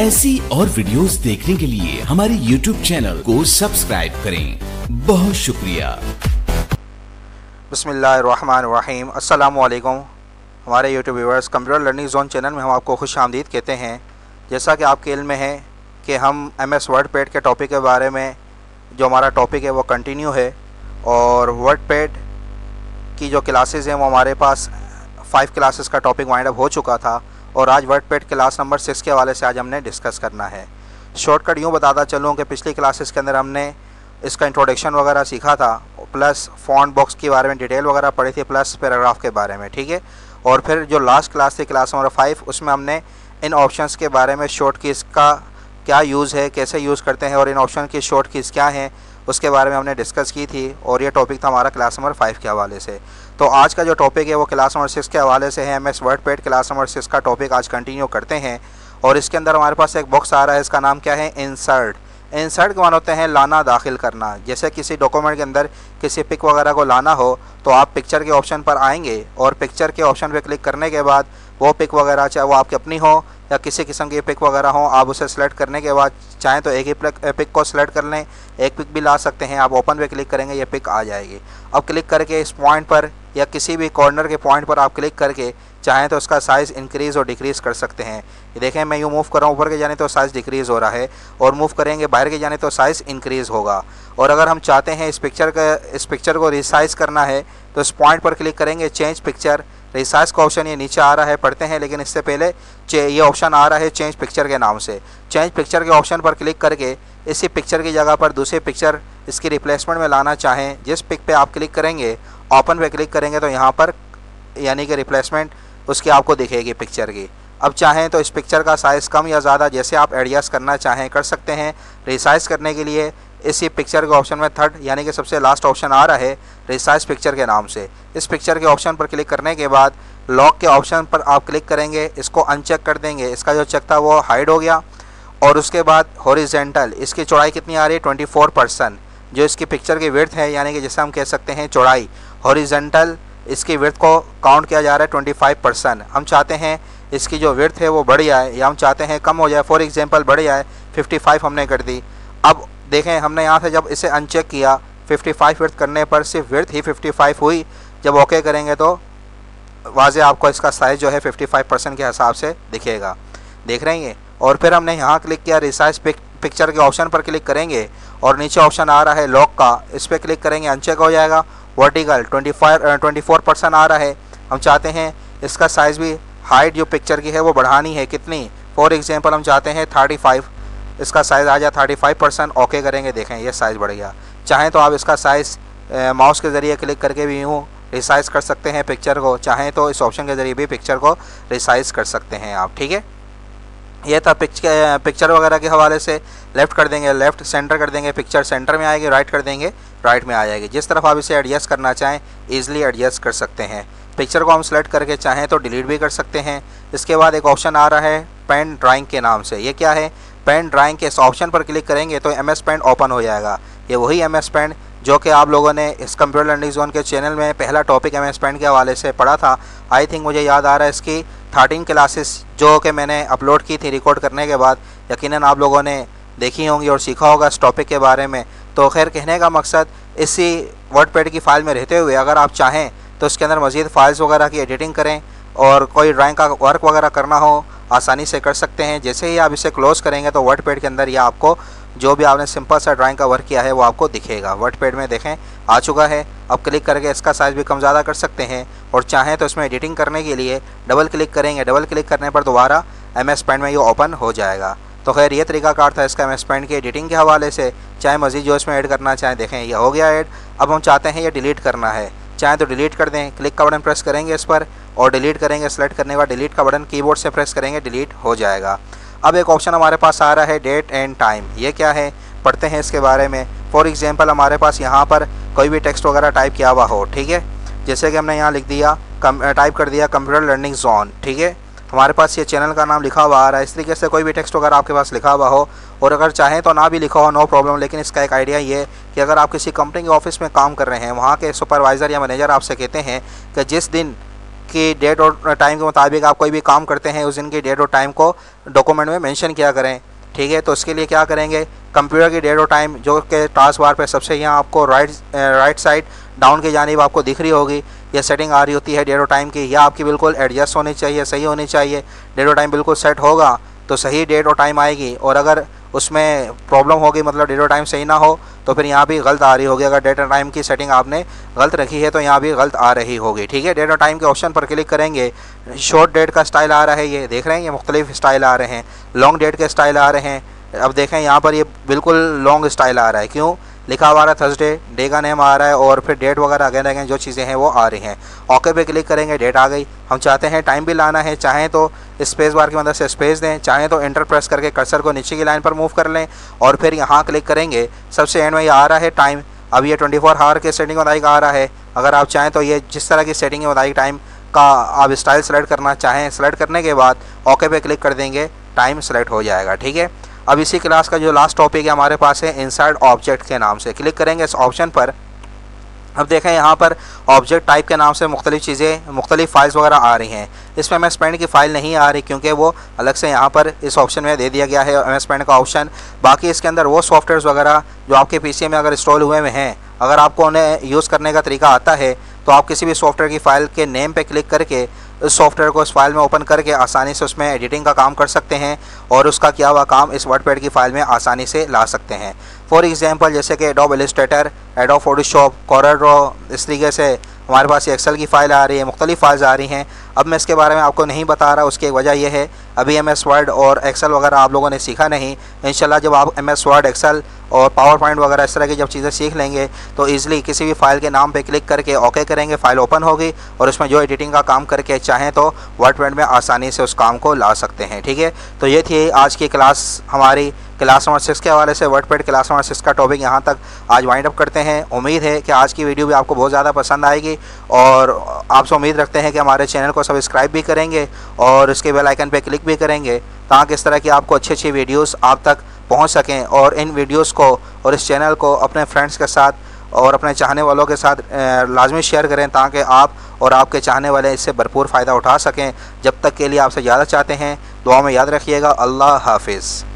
ऐसी और वीडियोस देखने के लिए हमारे YouTube चैनल को सब्सक्राइब करें। बहुत शुक्रिया। बिस्मिल्लाहिर्रहमानिर्रहीम। अस्सलामु अलैकुम। हमारे YouTube viewers, computer learning zone channel में हम आपको खुश आमदीद कहते हैं। जैसा कि आपके इल्म में है कि हम MS वर्डपैड के टॉपिक के बारे में जो हमारा टॉपिक है वो कंटिन्यू है, और वर्डपैड की जो क्लासेस हैं वो हमारे पास 5 क्लासेस का टॉपिक वाइंड अप हो चुका था, और आज वर्डपैड क्लास नंबर 6 के हवाले से आज हमने डिस्कस करना है। शॉर्टकट यूँ बताता चलूँ कि पिछली क्लासेस के अंदर हमने इसका इंट्रोडक्शन वगैरह सीखा था, प्लस फॉन्ट बॉक्स के बारे में डिटेल वगैरह पढ़ी थी, प्लस पैराग्राफ के बारे में, ठीक है। और फिर जो लास्ट क्लास थी क्लास नंबर 5, उसमें हमने इन ऑप्शंस के बारे में, शॉर्ट कीज़ का क्या यूज़ है, कैसे यूज़ करते हैं और इन ऑप्शन की शॉर्ट कीज़ क्या हैं, उसके बारे में हमने डिस्कस की थी, और ये टॉपिक था हमारा क्लास नंबर 5 के हवाले से। तो आज का जो टॉपिक है वो क्लास नंबर 6 के हवाले से है। MS वर्डपैड क्लास नंबर 6 का टॉपिक आज कंटिन्यू करते हैं, और इसके अंदर हमारे पास एक बॉक्स आ रहा है, इसका नाम क्या है, इंसर्ट। इंसर्ट के माने होते हैं लाना, दाखिल करना। जैसे किसी डॉक्यूमेंट के अंदर किसी पिक वगैरह को लाना हो तो आप पिक्चर के ऑप्शन पर आएंगे, और पिक्चर के ऑप्शन पर क्लिक करने के बाद वो पिक वगैरह, चाहे वो आपकी अपनी हो या किसी किस्म की पिक वगैरह हो, आप उसे सेलेक्ट करने के बाद चाहें तो एक ही पिक को सेलेक्ट कर लें, एक पिक भी ला सकते हैं। आप ओपन पे क्लिक करेंगे, ये पिक आ जाएगी। अब क्लिक करके इस पॉइंट पर या किसी भी कॉर्नर के पॉइंट पर आप क्लिक करके चाहें तो उसका साइज़ इंक्रीज़ और डिक्रीज़ कर सकते हैं। ये देखें, मैं यूँ मूव कर रहा हूँ ऊपर के जाने तो साइज़ डिक्रीज़ हो रहा है, और मूव करेंगे बाहर के जाने तो साइज़ इंक्रीज़ होगा। और अगर हम चाहते हैं इस पिक्चर को रिसाइज़ करना है तो इस पॉइंट पर क्लिक करेंगे, चेंज पिक्चर। रिसाइज का ऑप्शन ये नीचे आ रहा है, पढ़ते हैं, लेकिन इससे पहले ये ऑप्शन आ रहा है चेंज पिक्चर के नाम से। चेंज पिक्चर के ऑप्शन पर क्लिक करके इसी पिक्चर की जगह पर दूसरी पिक्चर इसकी रिप्लेसमेंट में लाना चाहें, जिस पिक पे आप क्लिक करेंगे, ओपन पे क्लिक करेंगे तो यहाँ पर यानी कि रिप्लेसमेंट उसकी आपको दिखेगी पिक्चर की। अब चाहें तो इस पिक्चर का साइज़ कम या ज़्यादा जैसे आप एडजस्ट करना चाहें कर सकते हैं। रिसाइज करने के लिए इसी पिक्चर के ऑप्शन में थर्ड यानी कि सबसे लास्ट ऑप्शन आ रहा है रिसाइज पिक्चर के नाम से। इस पिक्चर के ऑप्शन पर क्लिक करने के बाद लॉक के ऑप्शन पर आप क्लिक करेंगे, इसको अनचेक कर देंगे, इसका जो चेक था वो हाइड हो गया। और उसके बाद हॉरिजेंटल, इसकी चौड़ाई कितनी आ रही है, 24%, जो इसकी पिक्चर की विड्थ है, यानी कि जैसे हम कह सकते हैं चौड़ाई। हॉरिजेंटल इसकी विड्थ को काउंट किया जा रहा है 25%। हम चाहते हैं इसकी जो विड्थ है वो बढ़ जाए, या हम चाहते हैं कम हो जाए, फॉर एग्जांपल बढ़ जाए, 55 हमने कर दी। अब देखें, हमने यहाँ से जब इसे अनचेक किया 55 विड्थ करने पर सिर्फ विड्थ ही 55 हुई। जब ओके करेंगे तो वाज़े आपको इसका साइज़ जो है 55% के हिसाब से दिखेगा, देख रहे हैं। और फिर हमने यहाँ क्लिक किया, रिसाइज पिक्चर के ऑप्शन पर क्लिक करेंगे, और नीचे ऑप्शन आ रहा है लॉक का, इस पर क्लिक करेंगे, अनचेक हो जाएगा। वर्टिकल 24% आ रहा है। हम चाहते हैं इसका साइज़ भी, हाइट जो पिक्चर की है वो बढ़ानी है, कितनी, फॉर एग्जांपल हम चाहते हैं 35, इसका साइज़ आ जाए 35%, ओके करेंगे, देखें ये साइज़ बढ़ गया। चाहें तो आप इसका साइज़ माउस के ज़रिए क्लिक करके भी यूँ रिसाइज़ कर सकते हैं पिक्चर को, चाहें तो इस ऑप्शन के ज़रिए भी पिक्चर को रिसाइज़ कर सकते हैं आप, ठीक है। ये था पिक्चर वगैरह के हवाले से। लेफ़्ट कर देंगे, लेफ़्ट, सेंटर कर देंगे, पिक्चर सेंटर में आएगी, राइट कर देंगे, राइट में आ जाएगी। जिस तरफ आप इसे एडजस्ट करना चाहें ईज़िली एडजस्ट कर सकते हैं। पिक्चर को हम सेलेक्ट करके चाहें तो डिलीट भी कर सकते हैं। इसके बाद एक ऑप्शन आ रहा है पेन ड्राइंग के नाम से। ये क्या है, पेन ड्राइंग के इस ऑप्शन पर क्लिक करेंगे तो MS पेंट ओपन हो जाएगा। ये वही MS पेंट जो कि आप लोगों ने इस कंप्यूटर लर्निंग जोन के चैनल में पहला टॉपिक MS पेंट के हवाले से पढ़ा था। आई थिंक मुझे याद आ रहा है इसकी 13 क्लासेस जो कि मैंने अपलोड की थी रिकॉर्ड करने के बाद, यकीनन आप लोगों ने देखी होंगी और सीखा होगा इस टॉपिक के बारे में। तो खैर, कहने का मकसद, इसी वर्डपैड की फ़ाइल में रहते हुए अगर आप चाहें तो इसके अंदर मज़ीद फाइल्स वगैरह की एडिटिंग करें, और कोई ड्राइंग का वर्क वगैरह करना हो आसानी से कर सकते हैं। जैसे ही आप इसे क्लोज़ करेंगे तो वर्डपैड के अंदर या आपको जो भी आपने सिंपल सा ड्राइंग का वर्क किया है वो आपको दिखेगा। वर्डपैड में देखें आ चुका है। अब क्लिक करके इसका साइज़ भी कम ज़्यादा कर सकते हैं, और चाहें तो इसमें एडिटिंग करने के लिए डबल क्लिक करेंगे, डबल क्लिक करने पर दोबारा MS पेंट में ये ओपन हो जाएगा। तो खैर, ये तरीकाकार था इसका MS पेंट की एडिटिंग के हवाले से। चाहे मज़ीद जो इसमें ऐड करना चाहें, देखें ये हो गया ऐड। अब हम चाहते हैं ये डिलीट करना है, चाहें तो डिलीट कर दें, क्लिक का बटन प्रेस करेंगे इस पर और डिलीट करेंगे। सेलेक्ट करने के बाद डिलीट का बटन कीबोर्ड से प्रेस करेंगे, डिलीट हो जाएगा। अब एक ऑप्शन हमारे पास आ रहा है डेट एंड टाइम। ये क्या है, पढ़ते हैं इसके बारे में। फॉर एग्जांपल हमारे पास यहाँ पर कोई भी टेक्स्ट वगैरह टाइप किया हुआ हो, ठीक है। जैसे कि हमने यहाँ लिख दिया, टाइप कर दिया कंप्यूटर लर्निंग जोन, ठीक है। हमारे पास ये चैनल का नाम लिखा हुआ आ रहा है। इस तरीके से कोई भी टेक्स्ट वगैरह आपके पास लिखा हुआ हो, और अगर चाहें तो ना भी लिखा हो, नो प्रॉब्लम। लेकिन इसका एक आइडिया ये है कि अगर आप किसी कंपनी के ऑफिस में काम कर रहे हैं, वहाँ के सुपरवाइज़र या मैनेजर आपसे कहते हैं कि जिस दिन की डेट और टाइम के मुताबिक आप कोई भी काम करते हैं उस दिन की डेट और टाइम को डॉक्यूमेंट में मेंशन किया करें। ठीक है, तो इसके लिए क्या करेंगे, कंप्यूटर की डेट और टाइम जो कि टास्क बार पे सबसे यहाँ आपको राइट साइड डाउन की जानिब आपको दिख रही होगी, ये सेटिंग आ रही होती है डेट और टाइम की। यह आपकी बिल्कुल एडजस्ट होनी चाहिए, सही होनी चाहिए। डेट और टाइम बिल्कुल सेट होगा तो सही डेट और टाइम आएगी, और अगर उसमें प्रॉब्लम होगी मतलब डेट और टाइम सही ना हो तो फिर यहाँ भी गलत आ रही होगी। अगर डेट और टाइम की सेटिंग आपने गलत रखी है तो यहाँ भी गलत आ रही होगी। ठीक है, डेट और टाइम के ऑप्शन पर क्लिक करेंगे, शॉर्ट डेट का स्टाइल आ रहा है, ये देख रहे हैं, ये मुख्तलिफ स्टाइल आ रहे हैं, लॉन्ग डेट के स्टाइल आ रहे हैं। अब देखें यहाँ पर ये बिल्कुल लॉन्ग स्टाइल आ रहा है, क्यों, लिखा हुआ है थर्सडे, डे का नेम आ रहा है और फिर डेट वगैरह अगेन अगेन जो चीज़ें हैं वो आ रही हैं। ओके पे क्लिक करेंगे, डेट आ गई। हम चाहते हैं टाइम भी लाना है, चाहें तो स्पेस बार की मदद से स्पेस दें, चाहें तो एंटर प्रेस करके कर्सर को नीचे की लाइन पर मूव कर लें और फिर यहाँ क्लिक करेंगे। सबसे एंड में ये आ रहा है टाइम, अब ये 24 आवर के सेटिंग के मुताबिक आ रहा है। अगर आप चाहें तो ये जिस तरह की सेटिंग के मुताबिक टाइम का आप स्टाइल सेलेक्ट करना चाहें, सेलेक्ट करने के बाद ओके पे क्लिक कर देंगे, टाइम सेलेक्ट हो जाएगा। ठीक है, अब इसी क्लास का जो लास्ट टॉपिक है हमारे पास है इंसर्ट ऑब्जेक्ट के नाम से। क्लिक करेंगे इस ऑप्शन पर। अब देखें यहाँ पर ऑब्जेक्ट टाइप के नाम से मुख्तलिफ चीज़ें, मुख्तलिफ फाइल्स वगैरह आ रही हैं। इसमें MS Paint की फ़ाइल नहीं आ रही क्योंकि वो अलग से यहाँ पर इस ऑप्शन में दे दिया गया है MS Paint का ऑप्शन। बाकी इसके अंदर वो सॉफ्टवेयर्स वगैरह जो आपके PC में अगर इंस्टॉल हुए हुए हैं, अगर आपको उन्हें यूज़ करने का तरीका आता है तो आप किसी भी सॉफ्टवेयर की फ़ाइल के नेम पे क्लिक करके इस सॉफ्टवेयर को इस फाइल में ओपन करके आसानी से उसमें एडिटिंग का काम कर सकते हैं और उसका किया हुआ काम इस वर्डपैड की फ़ाइल में आसानी से ला सकते हैं। फॉर एग्जांपल जैसे कि Adobe Illustrator, Adobe Photoshop, Corel Draw, इस तरीके से हमारे पास ये एक्सेल की फ़ाइल आ रही है, मुख्तलिफ फाइल्स आ रही हैं। अब मैं इसके बारे में आपको नहीं बता रहा, उसकी एक वजह यह है अभी MS वर्ड और एक्सेल वगैरह आप लोगों ने सीखा नहीं। इंशाल्लाह जब आप MS वर्ड, एक्सेल और पावर पॉइंट वगैरह इस तरह की जब चीज़ें सीख लेंगे तो ईज़िली किसी भी फाइल के नाम पे क्लिक करके ओके करेंगे, फ़ाइल ओपन होगी और उसमें जो एडिटिंग का काम करके चाहें तो वर्डपैड में आसानी से उस काम को ला सकते हैं। ठीक है, तो ये थी आज की क्लास, हमारी क्लास नंबर 6 के हवाले से वर्डपैड क्लास नंबर 6 का टॉपिक यहाँ तक आज वाइंड अप करते हैं। उम्मीद है कि आज की वीडियो भी आपको बहुत ज़्यादा पसंद आएगी और आपसे उम्मीद रखते हैं कि हमारे चैनल को सब्सक्राइब भी करेंगे और इसके बेल आइकन पर क्लिक भी करेंगे ताकि इस तरह की आपको अच्छी अच्छी वीडियोस आप तक पहुंच सकें और इन वीडियोस को और इस चैनल को अपने फ्रेंड्स के साथ और अपने चाहने वालों के साथ लाजमी शेयर करें ताकि आप और आपके चाहने वाले इससे भरपूर फ़ायदा उठा सकें। जब तक के लिए आपसे ज़्यादा चाहते हैं, दुआ में याद रखिएगा। अल्लाह हाफिज़।